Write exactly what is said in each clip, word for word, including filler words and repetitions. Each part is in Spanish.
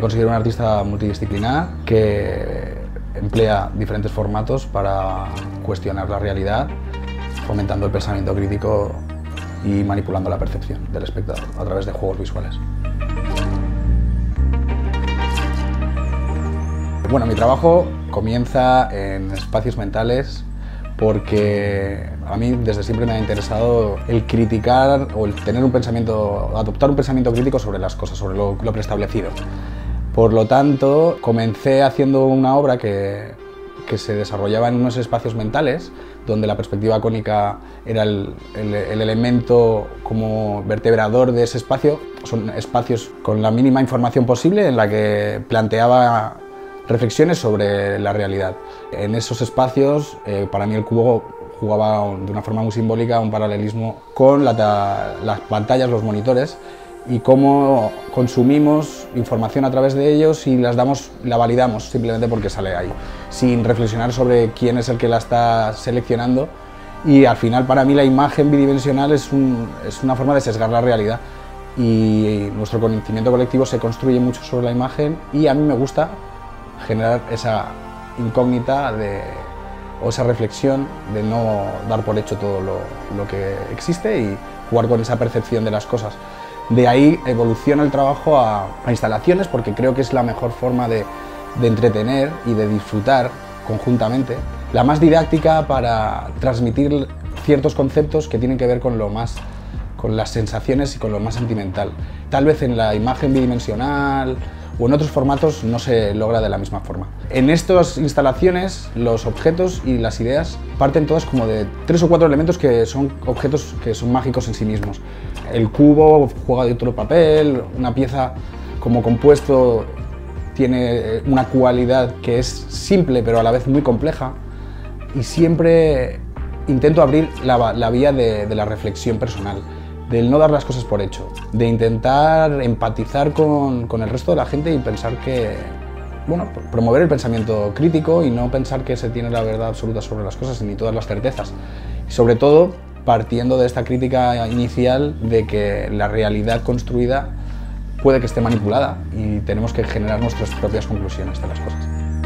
considero un artista multidisciplinar que emplea diferentes formatos para cuestionar la realidad, fomentando el pensamiento crítico y manipulando la percepción del espectador a través de juegos visuales. Bueno, mi trabajo comienza en espacios mentales porque a mí desde siempre me ha interesado el criticar o el tener un pensamiento, adoptar un pensamiento crítico sobre las cosas, sobre lo, lo preestablecido. Por lo tanto, comencé haciendo una obra que, que se desarrollaba en unos espacios mentales, donde la perspectiva cónica era el, el, el elemento como vertebrador de ese espacio. Son espacios con la mínima información posible en la que planteaba reflexiones sobre la realidad. En esos espacios, eh, para mí el cubo jugaba de una forma muy simbólica un paralelismo con la, las pantallas, los monitores, y cómo consumimos información a través de ellos y las damos, la validamos simplemente porque sale ahí, sin reflexionar sobre quién es el que la está seleccionando. Y al final, para mí, la imagen bidimensional es, un, es una forma de sesgar la realidad, y nuestro conocimiento colectivo se construye mucho sobre la imagen, y a mí me gusta generar esa incógnita de, o esa reflexión de no dar por hecho todo lo, lo que existe y jugar con esa percepción de las cosas. De ahí evoluciona el trabajo a, a instalaciones, porque creo que es la mejor forma de, de entretener y de disfrutar conjuntamente. La más didáctica para transmitir ciertos conceptos que tienen que ver con lo más, con las sensaciones y con lo más sentimental. Tal vez en la imagen bidimensional o en otros formatos no se logra de la misma forma. En estas instalaciones, los objetos y las ideas parten todas como de tres o cuatro elementos que son objetos que son mágicos en sí mismos. El cubo juega de otro papel, una pieza como compuesto tiene una cualidad que es simple pero a la vez muy compleja, y siempre intento abrir la, la vía de, de la reflexión personal, del no dar las cosas por hecho, de intentar empatizar con, con el resto de la gente y pensar que, bueno, promover el pensamiento crítico y no pensar que se tiene la verdad absoluta sobre las cosas ni todas las certezas. Y sobre todo, partiendo de esta crítica inicial de que la realidad construida puede que esté manipulada y tenemos que generar nuestras propias conclusiones de las cosas.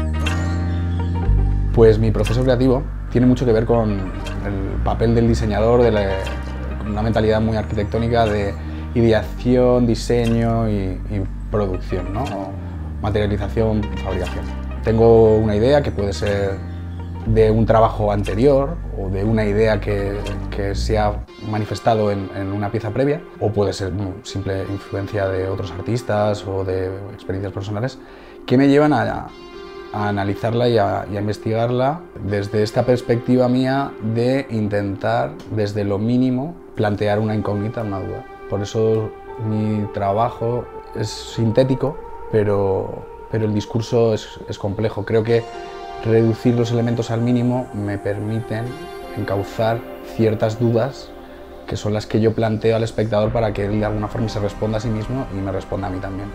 Pues mi proceso creativo tiene mucho que ver con el papel del diseñador, de la, una mentalidad muy arquitectónica de ideación, diseño y, y producción, ¿no? O materialización, fabricación. Tengo una idea que puede ser de un trabajo anterior o de una idea que, que se ha manifestado en, en una pieza previa, o puede ser no, simple influencia de otros artistas o de experiencias personales que me llevan a, a analizarla y a, y a investigarla desde esta perspectiva mía de intentar desde lo mínimo plantear una incógnita, una duda. Por eso mi trabajo es sintético, pero, pero el discurso es, es complejo. Creo que reducir los elementos al mínimo me permiten encauzar ciertas dudas que son las que yo planteo al espectador para que él de alguna forma se responda a sí mismo y me responda a mí también.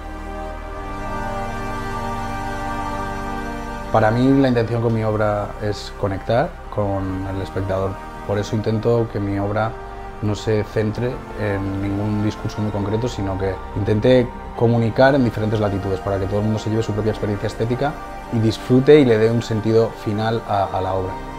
Para mí la intención con mi obra es conectar con el espectador. Por eso intento que mi obra no se centre en ningún discurso muy concreto, sino que intente comunicar en diferentes latitudes para que todo el mundo se lleve su propia experiencia estética y disfrute y le dé un sentido final a, a la obra.